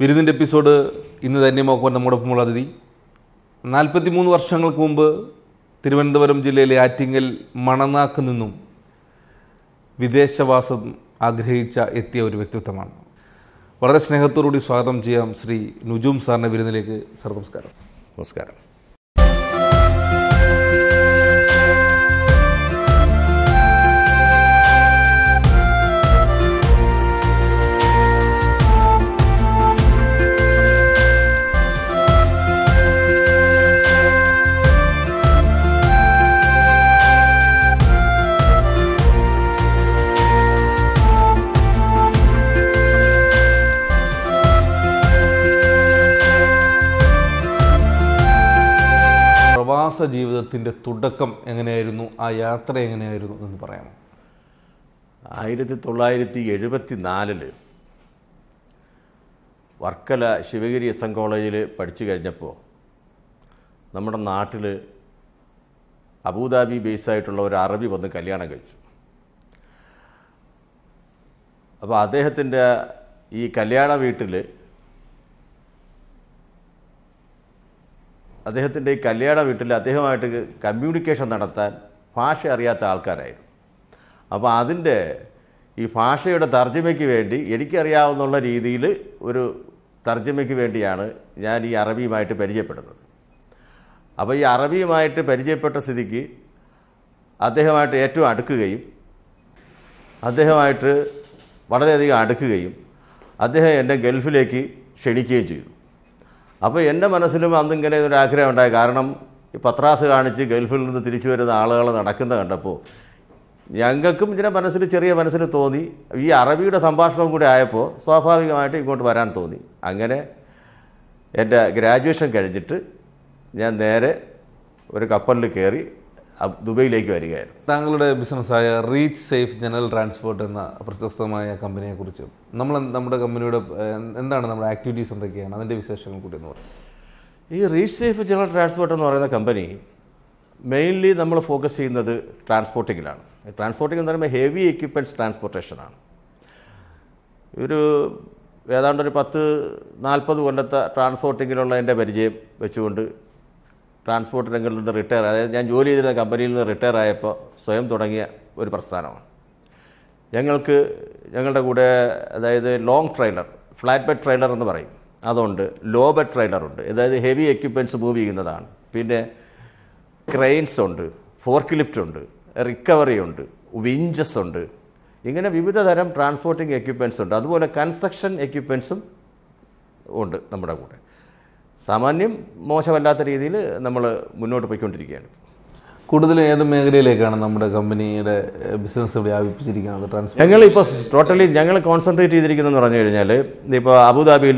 വിരുന്നിൻ്റെ episode ഇന്ന് തന്നെ നോക്കുവാൻ നമ്മോടൊപ്പമുള്ള അതിഥി 43 വർഷങ്ങൾക്ക് മുമ്പ് തിരുവനന്തപുരം ജില്ലയിലെ ആറ്റിങ്ങൽ മണനാക്ക് നിന്നും വിദേശവാസം എത്തിയ ഒരു വ്യക്തിത്വമാണ്. വളരെ സ്നേഹത്തോടുകൂടി സ്വാഗതം ചെയ്യാം ശ്രീ നുജൂം സാറിൻ്റെ വിരുന്നിലേക്ക്. സാർ നമസ്കാരം. നമസ്കാരം. പ്രവാസ ജീവിതത്തിൻ്റെ തുടക്കം എങ്ങനെയായിരുന്നു, ആ യാത്ര എങ്ങനെയായിരുന്നു എന്ന് പറയാമോ? 1974 വർക്കല ശിവഗിരി എസ് എൻ കോളേജിൽ പഠിച്ചു കഴിഞ്ഞപ്പോൾ നമ്മുടെ നാട്ടിൽ അബുദാബി ബേസായിട്ടുള്ള ഒരു അറബി വന്ന് കല്യാണം കഴിച്ചു. അപ്പോൾ അദ്ദേഹത്തിൻ്റെ ഈ കല്യാണ വീട്ടിൽ അദ്ദേഹമായിട്ട് കമ്മ്യൂണിക്കേഷൻ നടത്താൻ ഭാഷ അറിയാത്ത ആൾക്കാരായിരുന്നു. അപ്പോൾ അതിൻ്റെ ഈ ഭാഷയുടെ തർജ്ജമയ്ക്ക് വേണ്ടി എനിക്കറിയാവുന്നുള്ള രീതിയിൽ ഒരു തർജ്ജമയ്ക്ക് വേണ്ടിയാണ് ഞാൻ ഈ അറബിയുമായിട്ട് പരിചയപ്പെടുന്നത്. അപ്പോൾ ഈ അറബിയുമായിട്ട് പരിചയപ്പെട്ട സ്ഥിതിക്ക് അദ്ദേഹമായിട്ട് ഏറ്റവും വളരെയധികം അടുക്കുകയും അദ്ദേഹം എന്നെ ഗൾഫിലേക്ക് ക്ഷണിക്കുകയും ചെയ്തു. അപ്പോൾ എൻ്റെ മനസ്സിലും അന്നിങ്ങനെ ഒരു ആഗ്രഹം ഉണ്ടായി. കാരണം ഈ പത്രാസ് കാണിച്ച് ഗൾഫിൽ നിന്ന് തിരിച്ചു വരുന്ന ആളുകൾ നടക്കുന്നത് കണ്ടപ്പോൾ ഞങ്ങൾക്കും ചെറിയ മനസ്സിൽ തോന്നി. ഈ അറബിയുടെ സംഭാഷണം കൂടി ആയപ്പോൾ സ്വാഭാവികമായിട്ട് ഇങ്ങോട്ട് വരാൻ തോന്നി. അങ്ങനെ എൻ്റെ ഗ്രാജുവേഷൻ കഴിഞ്ഞിട്ട് ഞാൻ നേരെ ഒരു കപ്പലിൽ കയറി ദുബൈയിലേക്ക് വരികയായിരുന്നു. താങ്കളുടെ ബിസിനസ്സായ റീച്ച് സേഫ് ജനറൽ ട്രാൻസ്പോർട്ട് എന്ന പ്രശസ്തമായ കമ്പനിയെക്കുറിച്ച് നമ്മുടെ കമ്പനിയുടെ എന്താണ് നമ്മുടെ ആക്ടിവിറ്റീസ് എന്തൊക്കെയാണ്, അതിൻ്റെ വിശേഷങ്ങൾ കൂടി എന്ന് പറയും. ഈ റീച്ച് സേഫ് ജനറൽ ട്രാൻസ്പോർട്ട് എന്ന് പറയുന്ന കമ്പനി മെയിൻലി നമ്മൾ ഫോക്കസ് ചെയ്യുന്നത് ട്രാൻസ്പോർട്ടിങ്ങിലാണ്. ട്രാൻസ്പോർട്ടിംഗ് എന്ന് പറയുമ്പോൾ ഹെവി എക്യുപ്മെൻറ്റ്സ് ട്രാൻസ്പോർട്ടേഷനാണ്. ഏതാണ്ട് ഒരു 10-40 കൊല്ലത്തെ ട്രാൻസ്പോർട്ടിങ്ങിലുള്ള എൻ്റെ പരിചയം വെച്ചുകൊണ്ട് ട്രാൻസ്പോർട്ട് രംഗത്തിൽ നിന്ന് അതായത് ഞാൻ ജോലി ചെയ്തിരുന്ന കമ്പനിയിൽ നിന്ന് റിട്ടയർ ആയപ്പോൾ സ്വയം തുടങ്ങിയ ഒരു പ്രസ്ഥാനമാണ്. ഞങ്ങളുടെ കൂടെ അതായത് long trailer, flat bed trailer എന്ന് പറയും, അതുണ്ട്. ലോ ബെഡ് ട്രെയിലറുണ്ട്, അതായത് ഹെവി എക്യുപ്മെൻറ്റ്സ് മൂവ് ചെയ്യുന്നതാണ്. പിന്നെ ക്രെയിൻസ് ഉണ്ട്, ഫോർക്ക് ലിഫ്റ്റ് ഉണ്ട്, റിക്കവറി ഉണ്ട്, വിഞ്ചസ് ഉണ്ട്. ഇങ്ങനെ വിവിധ തരം ട്രാൻസ്പോർട്ടിങ് എക്യുപ്മെൻറ്റ്സ് ഉണ്ട്. അതുപോലെ കൺസ്ട്രക്ഷൻ എക്യുപ്മെൻറ്റ്സും ഉണ്ട് നമ്മുടെ കൂടെ. സാമാന്യം മോശമല്ലാത്ത രീതിയിൽ നമ്മൾ മുന്നോട്ട് പോയിക്കൊണ്ടിരിക്കുകയാണ്. കൂടുതൽ ഏത് മേഖലയിലേക്കാണ് നമ്മുടെ കമ്പനിയുടെ ബിസിനസ് വ്യാപിപ്പിച്ചിരിക്കുന്നത്? ഞങ്ങൾ കോൺസെൻട്രേറ്റ് ചെയ്തിരിക്കുന്നതെന്ന് പറഞ്ഞു കഴിഞ്ഞാൽ, ഇപ്പോൾ അബുദാബിയിൽ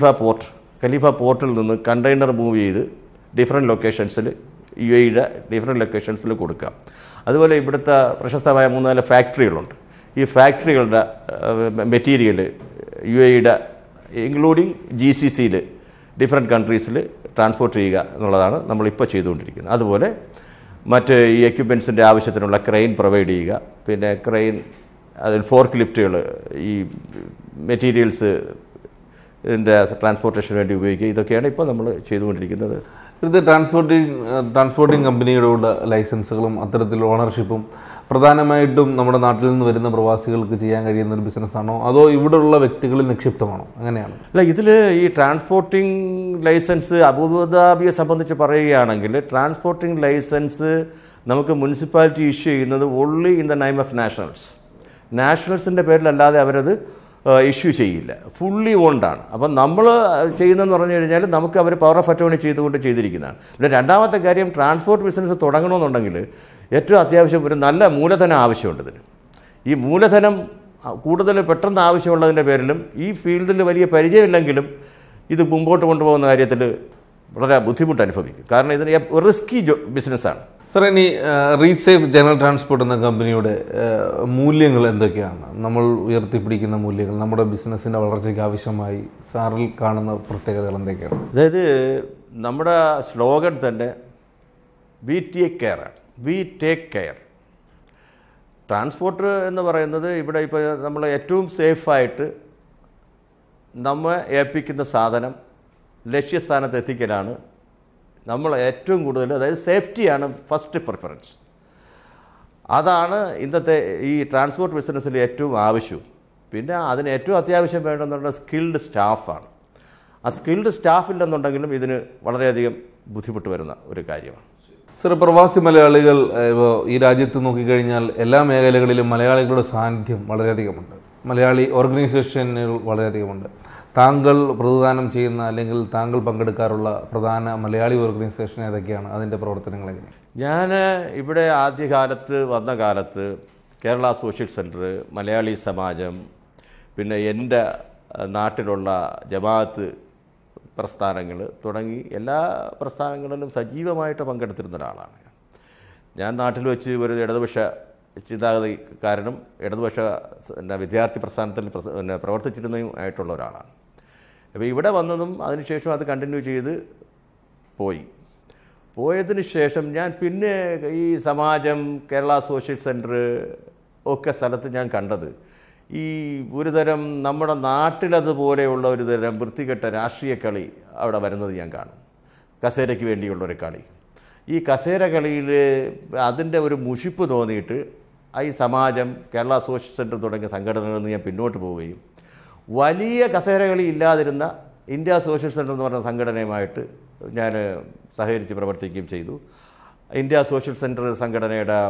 ഖലീഫ പോർട്ടിൽ നിന്ന് കണ്ടെയ്നർ മൂവ് ചെയ്ത് ഡിഫറെൻറ്റ് ലൊക്കേഷൻസിൽ UAEയുടെ ഡിഫറെൻറ്റ് ലൊക്കേഷൻസിൽ കൊടുക്കാം. അതുപോലെ ഇവിടുത്തെ പ്രശസ്തമായ 3-4 ഫാക്ടറികളുണ്ട്. ഈ ഫാക്ടറികളുടെ മെറ്റീരിയൽ UAEയുടെ ഇൻക്ലൂഡിങ് GCCയിൽ ഡിഫറെൻറ്റ് കൺട്രീസിൽ ട്രാൻസ്പോർട്ട് ചെയ്യുക എന്നുള്ളതാണ് നമ്മളിപ്പോൾ ചെയ്തുകൊണ്ടിരിക്കുന്നത്. അതുപോലെ മറ്റ് ഈ എക്യുപ്മെൻറ്റ്സിൻ്റെ ആവശ്യത്തിനുള്ള ക്രെയിൻ പ്രൊവൈഡ് ചെയ്യുക, പിന്നെ അതിൽ ഫോർക്ക് ലിഫ്റ്റുകൾ ഈ മെറ്റീരിയൽസ് ഇതിൻ്റെ ട്രാൻസ്പോർട്ടേഷന് വേണ്ടി ഉപയോഗിക്കുക. ഇതൊക്കെയാണ് ഇപ്പോൾ നമ്മൾ ചെയ്തുകൊണ്ടിരിക്കുന്നത്. ഇത് ട്രാൻസ്പോർട്ടിംഗ് കമ്പനികളുടെ ലൈസൻസുകളും അത്തരത്തിലുള്ള ഓണർഷിപ്പും പ്രധാനമായിട്ടും നമ്മുടെ നാട്ടിൽ നിന്ന് വരുന്ന പ്രവാസികൾക്ക് ചെയ്യാൻ കഴിയുന്ന ഒരു ബിസിനസ്സാണോ, അതോ ഇവിടെയുള്ള വ്യക്തികളിൽ നിക്ഷിപ്തമാണോ? അങ്ങനെയാണ്. അല്ല, ഇതിൽ ഈ ട്രാൻസ്പോർട്ടിംഗ് ലൈസൻസ് അബുദാബിയെ സംബന്ധിച്ച് പറയുകയാണെങ്കിൽ, ട്രാൻസ്പോർട്ടിംഗ് ലൈസൻസ് നമുക്ക് മുനിസിപ്പാലിറ്റി ഇഷ്യൂ ചെയ്യുന്നത് only in the name of നാഷണൽസിൻ്റെ പേരിലല്ലാതെ അവരത് ഇഷ്യൂ ചെയ്യില്ല. ഫുള്ളി ഓൺഡാണ്. അപ്പം നമ്മൾ ചെയ്യുന്നതെന്ന് പറഞ്ഞു കഴിഞ്ഞാൽ നമുക്ക് അവർ പവർ ഓഫ് അറ്റോർണി ചെയ്തിരിക്കുന്നതാണ്. പിന്നെ രണ്ടാമത്തെ കാര്യം, ട്രാൻസ്പോർട്ട് ബിസിനസ് തുടങ്ങണമെന്നുണ്ടെങ്കിൽ ഏറ്റവും അത്യാവശ്യം ഒരു നല്ല മൂലധനം ആവശ്യമുണ്ട്. ഇതിന് ഈ മൂലധനം കൂടുതൽ പെട്ടെന്ന് ആവശ്യമുള്ളതിൻ്റെ പേരിലും ഈ ഫീൽഡിൽ വലിയ പരിചയമില്ലെങ്കിലും ഇത് മുമ്പോട്ട് കൊണ്ടുപോകുന്ന കാര്യത്തിൽ വളരെ ബുദ്ധിമുട്ട് അനുഭവിക്കും. കാരണം ഇതിന് റിസ്കി ബിസിനസ്സാണ്. സാർ, ഇനി റീച്ച് സേഫ് ജനറൽ ട്രാൻസ്പോർട്ട് എന്ന കമ്പനിയുടെ മൂല്യങ്ങൾ എന്തൊക്കെയാണ്? നമ്മൾ ഉയർത്തിപ്പിടിക്കുന്ന മൂല്യങ്ങൾ, നമ്മുടെ ബിസിനസ്സിൻ്റെ വളർച്ചയ്ക്ക് ആവശ്യമായി സാറിൽ കാണുന്ന പ്രത്യേകതകൾ എന്തൊക്കെയാണ്? അതായത് നമ്മുടെ സ്ലോഗൻ തന്നെ വി ടേക്ക് കെയർ. ട്രാൻസ്പോർട്ട് എന്ന് പറയുന്നത് ഇവിടെ ഇപ്പോൾ നമ്മൾ ഏറ്റവും സേഫായിട്ട് നമ്മെ ഏൽപ്പിക്കുന്ന സാധനം ലക്ഷ്യസ്ഥാനത്ത് എത്തിക്കലാണ് നമ്മൾ ഏറ്റവും കൂടുതൽ, അതായത് സേഫ്റ്റിയാണ് ഫസ്റ്റ് പ്രിഫറൻസ്. അതാണ് ഇന്നത്തെ ഈ ട്രാൻസ്പോർട്ട് ബിസിനസ്സിൽ ഏറ്റവും ആവശ്യവും. പിന്നെ അതിന് ഏറ്റവും അത്യാവശ്യം വേണ്ടതെന്നുള്ള സ്കിൽഡ് സ്റ്റാഫാണ്. ആ സ്കിൽഡ് സ്റ്റാഫില്ലെന്നുണ്ടെങ്കിലും ഇതിന് വളരെയധികം ബുദ്ധിമുട്ട് വരുന്ന ഒരു കാര്യമാണ്. സർ, പ്രവാസി മലയാളികൾ ഈ രാജ്യത്ത് നോക്കിക്കഴിഞ്ഞാൽ എല്ലാ മേഖലകളിലും മലയാളികളുടെ സാന്നിധ്യം വളരെയധികമുണ്ട്. മലയാളി ഓർഗനൈസേഷനുകൾ വളരെയധികമുണ്ട്. താങ്കൾ പ്രതിദാനം ചെയ്യുന്ന അല്ലെങ്കിൽ താങ്കൾ പങ്കെടുക്കാറുള്ള പ്രധാന മലയാളി ഓർഗനൈസേഷൻ ഏതൊക്കെയാണ്? അതിൻ്റെ പ്രവർത്തനങ്ങൾ എങ്ങനെ? ഞാൻ ഇവിടെ ആദ്യകാലത്ത് വന്ന കാലത്ത് കേരള സോഷ്യൽ സെൻറ്റർ, മലയാളി സമാജം, പിന്നെ എൻ്റെ നാട്ടിലുള്ള ജമാഅത്ത് പ്രസ്ഥാനങ്ങൾ തുടങ്ങി എല്ലാ പ്രസ്ഥാനങ്ങളിലും സജീവമായിട്ട് പങ്കെടുത്തിരുന്ന ഒരാളാണ്. ഞാൻ നാട്ടിൽ വെച്ച് ഒരു ഇടതുപക്ഷ ചിന്താഗതിക്കാരനും ഇടതുപക്ഷ വിദ്യാർത്ഥി പ്രസ്ഥാനത്തിൽ പ്രവർത്തിച്ചിരുന്നതും ആയിട്ടുള്ള ഒരാളാണ്. അപ്പോൾ ഇവിടെ വന്നതും അതിനുശേഷം അത് കണ്ടിന്യൂ ചെയ്ത് പോയതിന് ശേഷം ഞാൻ പിന്നെ ഈ സമാജം, കേരള സോഷ്യൽ സെൻറ്റർ ഒക്കെ സ്ഥലത്ത് ഞാൻ കണ്ടത് ഈ ഒരുതരം നമ്മുടെ നാട്ടിലതുപോലെയുള്ള ഒരു തരം വൃത്തികെട്ട രാഷ്ട്രീയ കളി അവിടെ വരുന്നത് ഞാൻ കാണും. കസേരയ്ക്ക് വേണ്ടിയുള്ളൊരു കളി. ഈ കസേര കളിയിൽ അതിൻ്റെ ഒരു മുഷിപ്പ് തോന്നിയിട്ട് ഈ സമാജം, കേരള സോഷ്യൽ സെൻറ്റർ തുടങ്ങിയ സംഘടനകളിൽ നിന്ന് ഞാൻ പിന്നോട്ട് പോവുകയും വലിയ കസേരകളി ഇല്ലാതിരുന്ന ഇന്ത്യ സോഷ്യൽ സെൻറ്റർ എന്ന് പറഞ്ഞ സംഘടനയുമായിട്ട് ഞാൻ സഹകരിച്ച് പ്രവർത്തിക്കുകയും ചെയ്തു. ഇന്ത്യ സോഷ്യൽ സെൻറ്റർ സംഘടനയുടെ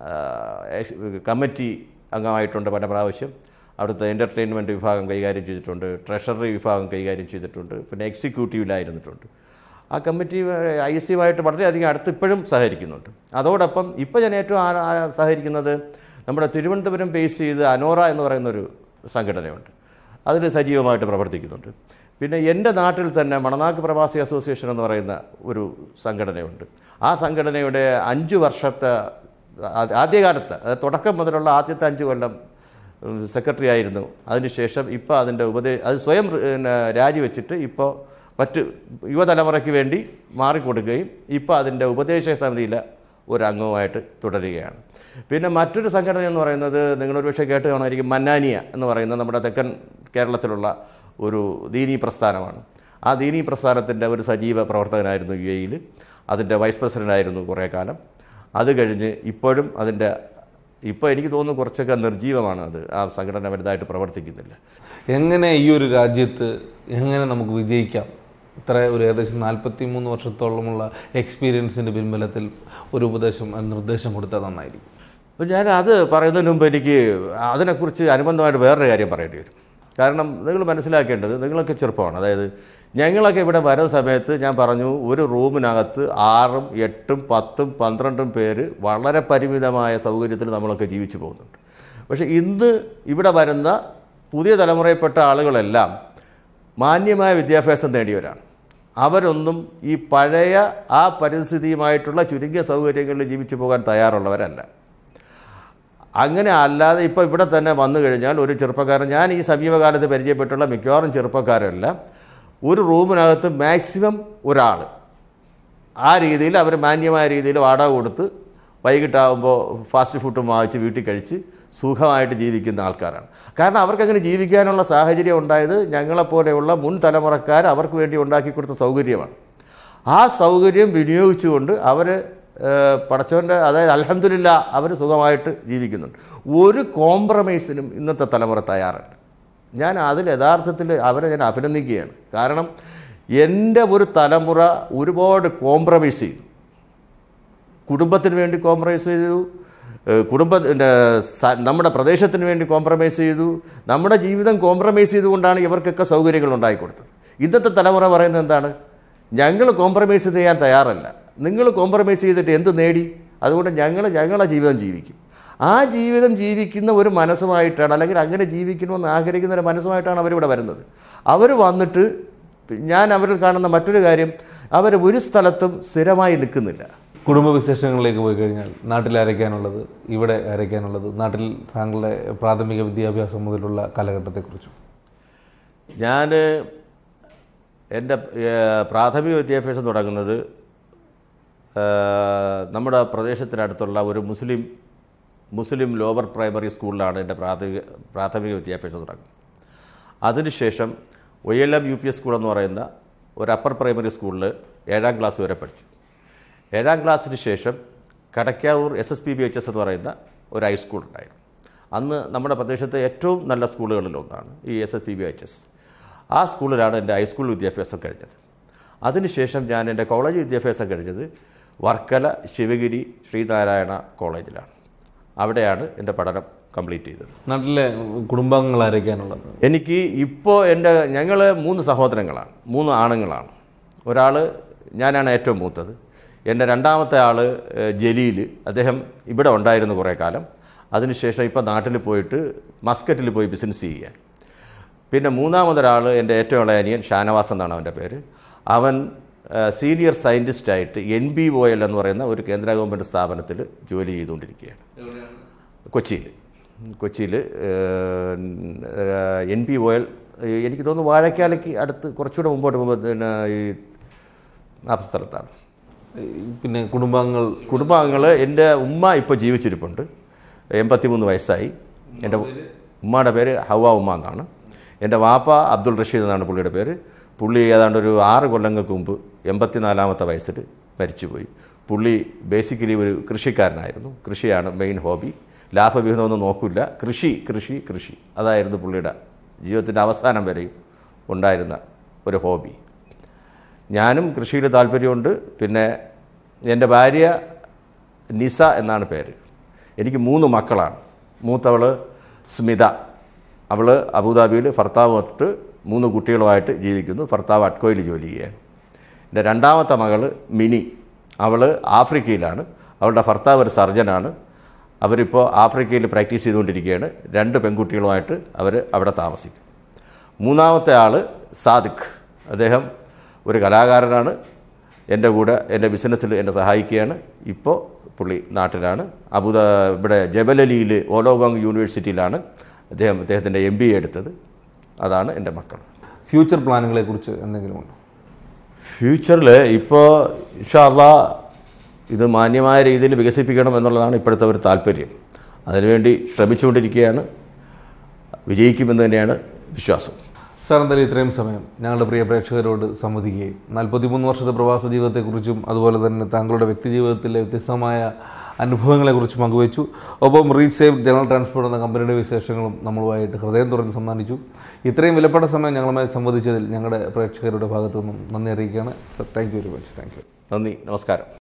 കമ്മിറ്റി അംഗമായിട്ടുണ്ട് പല പ്രാവശ്യം. അവിടുത്തെ എൻ്റർടൈൻമെൻറ്റ് വിഭാഗം കൈകാര്യം ചെയ്തിട്ടുണ്ട്, ട്രഷറി വിഭാഗം കൈകാര്യം ചെയ്തിട്ടുണ്ട്, പിന്നെ എക്സിക്യൂട്ടീവിലായിരുന്നിട്ടുണ്ട്. ആ കമ്മിറ്റി IC-യുമായിട്ട് വളരെയധികം അടുത്ത് ഇപ്പോഴും സഹകരിക്കുന്നുണ്ട്. അതോടൊപ്പം ഇപ്പോൾ ഞാൻ ഏറ്റവും സഹകരിക്കുന്നത് നമ്മുടെ തിരുവനന്തപുരം ബേസ് ചെയ്ത് അനോറ എന്ന് പറയുന്നൊരു സംഘടനയുണ്ട്. അതിൽ സജീവമായിട്ട് പ്രവർത്തിക്കുന്നുണ്ട്. പിന്നെ എൻ്റെ നാട്ടിൽ തന്നെ മണനാക്ക് പ്രവാസി അസോസിയേഷൻ എന്ന് പറയുന്ന ഒരു സംഘടനയുണ്ട്. ആ സംഘടനയുടെ 5 വർഷത്തെ ആദ്യകാലത്ത്, തുടക്കം മുതലുള്ള ആദ്യത്തെ 5 കൊല്ലം സെക്രട്ടറി ആയിരുന്നു. അതിനുശേഷം ഇപ്പോൾ അതിൻ്റെ അത് സ്വയം രാജിവെച്ചിട്ട് ഇപ്പോൾ മറ്റ് യുവതലമുറയ്ക്ക് വേണ്ടി മാറിക്കൊടുക്കുകയും ഇപ്പോൾ അതിൻ്റെ ഉപദേശക സമിതിയിലെ ഒരു അംഗവുമായിട്ട് തുടരുകയാണ്. പിന്നെ മറ്റൊരു സംഘടന എന്ന് പറയുന്നത് നിങ്ങളൊരു പക്ഷേ കേട്ട് കാണുമായിരിക്കും, മന്നാനിയ എന്ന് പറയുന്ന നമ്മുടെ തെക്കൻ കേരളത്തിലുള്ള ഒരു ദീനീ പ്രസ്ഥാനമാണ്. ആ ദീനീ പ്രസ്ഥാനത്തിൻ്റെ ഒരു സജീവ പ്രവർത്തകനായിരുന്നു UAE-യിൽ. അതിൻ്റെ വൈസ് പ്രസിഡൻ്റായിരുന്നു കുറേ കാലം. അത് കഴിഞ്ഞ് ഇപ്പോഴും ഇപ്പോൾ എനിക്ക് തോന്നുന്നു കുറച്ചൊക്കെ നിർജീവമാണ് അത്. ആ സംഘടന വലുതായിട്ട് പ്രവർത്തിക്കുന്നില്ല. എങ്ങനെ ഈ ഒരു രാജ്യത്ത് എങ്ങനെ നമുക്ക് വിജയിക്കാം? ഇത്ര ഒരു ഏകദേശം 43 വർഷത്തോളമുള്ള എക്സ്പീരിയൻസിൻ്റെ പിൻബലത്തിൽ ഒരു നിർദ്ദേശം കൊടുത്താൽ നന്നായിരിക്കും. അപ്പോൾ ഞാൻ അത് പറയുന്നതിന് മുമ്പ് എനിക്ക് അതിനെക്കുറിച്ച് അനുബന്ധമായിട്ട് വേറൊരു കാര്യം പറയേണ്ടി വരും. കാരണം നിങ്ങൾ മനസ്സിലാക്കേണ്ടത്, നിങ്ങളൊക്കെ ചെറുപ്പമാണ്. അതായത് ഞങ്ങളൊക്കെ ഇവിടെ വരുന്ന സമയത്ത് ഞാൻ പറഞ്ഞു, ഒരു റൂമിനകത്ത് 6, 8, 10, 12 പേര് വളരെ പരിമിതമായ സൗകര്യത്തിൽ നമ്മളൊക്കെ ജീവിച്ചു പോകുന്നുണ്ട്. പക്ഷേ ഇന്ന് ഇവിടെ വരുന്ന പുതിയ തലമുറയിൽപ്പെട്ട ആളുകളെല്ലാം മാന്യമായ വിദ്യാഭ്യാസം നേടിയവരാണ്. അവരൊന്നും ഈ പഴയ ആ പരിസ്ഥിതിയുമായിട്ടുള്ള ചുരുങ്ങിയ സൗകര്യങ്ങളിൽ ജീവിച്ചു പോകാൻ തയ്യാറുള്ളവരല്ല. അങ്ങനെ അല്ലാതെ ഇപ്പോൾ ഇവിടെ തന്നെ വന്നു കഴിഞ്ഞാൽ ഒരു ചെറുപ്പക്കാരൻ, ഞാൻ ഈ സമീപകാലത്ത് പരിചയപ്പെട്ടുള്ള മിക്കവാറും ചെറുപ്പക്കാരെല്ലാം ഒരു റൂമിനകത്ത് മാക്സിമം ഒരാൾ, ആ രീതിയിൽ അവർ മാന്യമായ രീതിയിൽ വാടക കൊടുത്ത് വൈകിട്ടാകുമ്പോൾ ഫാസ്റ്റ് ഫുഡ് വാങ്ങിച്ച് വീട്ടിൽ കഴിച്ച് സുഖമായിട്ട് ജീവിക്കുന്ന ആൾക്കാരാണ്. കാരണം അവർക്കങ്ങനെ ജീവിക്കാനുള്ള സാഹചര്യം ഉണ്ടായത് ഞങ്ങളെപ്പോലെയുള്ള മുൻ തലമുറക്കാർ അവർക്ക് വേണ്ടി ഉണ്ടാക്കി കൊടുത്ത സൗകര്യമാണ്. ആ സൗകര്യം വിനിയോഗിച്ചുകൊണ്ട് അവർ പടച്ചവൻ്റെ, അതായത് അൽഹംദുലില്ലാ, അവർ സുഖമായിട്ട് ജീവിക്കുന്നുണ്ട്. ഒരു കോംപ്രമൈസിനും ഇന്നത്തെ തലമുറ തയ്യാറല്ല. ഞാൻ അതിൽ യഥാർത്ഥത്തിൽ അവരെ ഞാൻ അഭിനന്ദിക്കുകയാണ്. കാരണം എൻ്റെ ഒരു തലമുറ ഒരുപാട് കോംപ്രമൈസ് ചെയ്തു. കുടുംബത്തിന് വേണ്ടി കോംപ്രമൈസ് ചെയ്തു, നമ്മുടെ പ്രദേശത്തിന് വേണ്ടി കോംപ്രമൈസ് ചെയ്തു, നമ്മുടെ ജീവിതം കോംപ്രമൈസ് ചെയ്തുകൊണ്ടാണ് ഇവർക്കൊക്കെ സൗകര്യങ്ങൾ ഉണ്ടായിക്കൊടുത്തത്. ഇന്നത്തെ തലമുറ പറയുന്നത് എന്താണ്? ഞങ്ങൾ കോംപ്രമൈസ് ചെയ്യാൻ തയ്യാറല്ല, നിങ്ങൾ കോംപ്രമൈസ് ചെയ്തിട്ട് എന്ത് നേടി? അതുകൊണ്ട് ഞങ്ങളെ ജീവിതം ജീവിക്കും. ആ ജീവിതം ജീവിക്കുന്ന ഒരു മനസ്സുമായിട്ടാണ്, അല്ലെങ്കിൽ അങ്ങനെ ജീവിക്കണമെന്ന് ആഗ്രഹിക്കുന്ന ഒരു മനസ്സുമായിട്ടാണ് അവരിവിടെ വരുന്നത്. അവർ വന്നിട്ട് ഞാൻ അവരിൽ കാണുന്ന മറ്റൊരു കാര്യം, അവർ ഒരു സ്ഥലത്തും സ്ഥിരമായി നിൽക്കുന്നില്ല. കുടുംബവിശേഷങ്ങളിലേക്ക് പോയി കഴിഞ്ഞാൽ നാട്ടിൽ അരയ്ക്കാനുള്ളത്, ഇവിടെ അരയ്ക്കാനുള്ളത്, നാട്ടിൽ താങ്കളുടെ പ്രാഥമിക വിദ്യാഭ്യാസം മുതലുള്ള കാലഘട്ടത്തെക്കുറിച്ചും. ഞാൻ എൻ്റെ പ്രാഥമിക വിദ്യാഭ്യാസം തുടങ്ങുന്നത് നമ്മുടെ പ്രദേശത്തിനടുത്തുള്ള ഒരു മുസ്ലിം ലോവർ പ്രൈമറി സ്കൂളിലാണ് എൻ്റെ പ്രാഥമിക വിദ്യാഭ്യാസം തുടങ്ങുന്നത്. അതിനുശേഷം OLM UP സ്കൂൾ എന്ന് പറയുന്ന ഒരു അപ്പർ പ്രൈമറി സ്കൂളിൽ 7ാം ക്ലാസ് വരെ പഠിച്ചു. 7ാം ക്ലാസ്സിന് ശേഷം കടക്കാവൂർ SSPBHS എന്ന് പറയുന്ന ഒരു ഹൈസ്കൂൾ ഉണ്ടായിരുന്നു. അന്ന് നമ്മുടെ പ്രദേശത്തെ ഏറ്റവും നല്ല സ്കൂളുകളിലൊന്നാണ് ഈ SSPBHS. ആ സ്കൂളിലാണ് എൻ്റെ ഹൈസ്കൂൾ വിദ്യാഭ്യാസം കഴിഞ്ഞത്. അതിനുശേഷം ഞാൻ എൻ്റെ കോളേജ് വിദ്യാഭ്യാസം കഴിഞ്ഞത് വർക്കല ശിവഗിരി ശ്രീനാരായണ കോളേജിലാണ്. അവിടെയാണ് എൻ്റെ പഠനം കംപ്ലീറ്റ് ചെയ്തത്. നാട്ടിലെ കുടുംബാംഗങ്ങൾ ആരൊക്കെയാണുള്ളത്? എനിക്ക് ഇപ്പോൾ ഞങ്ങൾ 3 സഹോദരങ്ങളാണ്, 3 ആണുങ്ങളാണ്. ഒരാൾ ഞാനാണ് ഏറ്റവും മൂത്തത്. എൻ്റെ രണ്ടാമത്തെ ആൾ ജലീൽ, അദ്ദേഹം ഇവിടെ ഉണ്ടായിരുന്നു കുറേ കാലം. അതിനുശേഷം ഇപ്പോൾ നാട്ടിൽ പോയിട്ട് മസ്കറ്റിൽ പോയി ബിസിനസ് ചെയ്യാൻ. പിന്നെ മൂന്നാമതൊരാൾ എൻ്റെ ഏറ്റവും ഇളയ അനിയൻ ഷാനവാസ് എന്നാണ് അവൻ്റെ പേര്. അവൻ സീനിയർ സയൻറ്റിസ്റ്റായിട്ട് NBOL എന്ന് പറയുന്ന ഒരു കേന്ദ്ര ഗവൺമെൻറ് സ്ഥാപനത്തിൽ ജോലി ചെയ്തുകൊണ്ടിരിക്കുകയാണ്. കൊച്ചിയിൽ NBOL എനിക്ക് തോന്നുന്നു വാഴക്കാലയ്ക്ക് അടുത്ത് കുറച്ചുകൂടെ മുമ്പോട്ട് പിന്നെ ഈ ആ സ്ഥലത്താണ്. പിന്നെ കുടുംബാംഗങ്ങൾ എൻ്റെ ഉമ്മ ഇപ്പോൾ ജീവിച്ചിരിപ്പുണ്ട്, 83 വയസ്സായി. എൻ്റെ ഉമ്മയുടെ പേര് ഹവ ഉമ്മ എന്നാണ്. എൻ്റെ വാപ്പ അബ്ദുൾ റഷീദ് എന്നാണ് പുള്ളിയുടെ പേര്. പുള്ളി ഏതാണ്ട് ഒരു 6 കൊല്ലങ്ങൾക്ക് മുമ്പ് 84ാമത്തെ വയസ്സിൽ മരിച്ചുപോയി. പുള്ളി ബേസിക്കലി ഒരു കൃഷിക്കാരനായിരുന്നു. കൃഷിയാണ് മെയിൻ ഹോബി. ലാഭവിഹിതമൊന്നും നോക്കില്ല, കൃഷി അതായിരുന്നു പുള്ളിയുടെ ജീവിതത്തിൻ്റെ അവസാനം വരെയും ഉണ്ടായിരുന്ന ഒരു ഹോബി. ഞാനും കൃഷിയിൽ താല്പര്യമുണ്ട്. പിന്നെ എൻ്റെ ഭാര്യ നിസ എന്നാണ് പേര്. എനിക്ക് 3 മക്കളാണ്. മൂത്തവൾ സ്മിത, അവൾ അബുദാബിയിൽ ഭർത്താവൊത്ത് 3 കുട്ടികളുമായിട്ട് ജീവിക്കുന്നു. ഭർത്താവ് അട്കോയിൽ ജോലി ചെയ്യുകയാണ്. എൻ്റെ രണ്ടാമത്തെ മകൾ മിനി, അവൾ ആഫ്രിക്കയിലാണ്. അവളുടെ ഭർത്താവ് ഒരു സർജനാണ്. അവരിപ്പോൾ ആഫ്രിക്കയിൽ പ്രാക്ടീസ് ചെയ്തുകൊണ്ടിരിക്കുകയാണ്. 2 പെൺകുട്ടികളുമായിട്ട് അവർ അവിടെ താമസിക്കും. മൂന്നാമത്തെ ആൾ സാദിഖ്, അദ്ദേഹം ഒരു കലാകാരനാണ്. എൻ്റെ കൂടെ എൻ്റെ ബിസിനസ്സിൽ എന്നെ സഹായിക്കുകയാണ്. ഇപ്പോൾ പുള്ളി നാട്ടിലാണ്. ഇവിടെ ജബലലിയിൽ ഓലോഗോങ് യൂണിവേഴ്സിറ്റിയിലാണ് അദ്ദേഹത്തിൻ്റെ MBA എടുത്തത്. അതാണ് എൻ്റെ മക്കൾ. ഫ്യൂച്ചർ പ്ലാനുകളെക്കുറിച്ച് എന്തെങ്കിലും ഉണ്ടോ? ഫ്യൂച്ചറിൽ ഇപ്പോൾ ഇൻഷാ അല്ലാഹ് ഇത് മാന്യമായ രീതിയിൽ വികസിപ്പിക്കണം എന്നുള്ളതാണ് ഇപ്പോഴത്തെ ഒരു താല്പര്യം. അതിനുവേണ്ടി ശ്രമിച്ചുകൊണ്ടിരിക്കുകയാണ്. വിജയിക്കുമെന്ന് തന്നെയാണ് വിശ്വാസം. സാർ, എന്തായാലും ഇത്രയും സമയം ഞങ്ങളുടെ പ്രിയ പ്രേക്ഷകരോട് സംവദിക്കുകയും 43 വർഷത്തെ പ്രവാസ ജീവിതത്തെക്കുറിച്ചും അതുപോലെ തന്നെ താങ്കളുടെ വ്യക്തിജീവിതത്തിലെ വ്യത്യസ്തമായ അനുഭവങ്ങളെക്കുറിച്ച് പങ്കുവച്ചു. ഒപ്പം റീച്ച് സേഫ് ജനറൽ ട്രാൻസ്പോർട്ട് എന്ന കമ്പനിയുടെ വിശേഷങ്ങളും നമ്മളുമായിട്ട് ഹൃദയം തുറന്ന് സമ്മാനിച്ചു. ഇത്രയും വിലപ്പെട്ട സമയം ഞങ്ങളുമായി സംവദിച്ചതിൽ ഞങ്ങളുടെ പ്രേക്ഷകരുടെ ഭാഗത്തു നിന്നും നന്ദി അറിയിക്കുകയാണ്. Sir, thank you very much. Thank you. നന്ദി, നമസ്കാരം.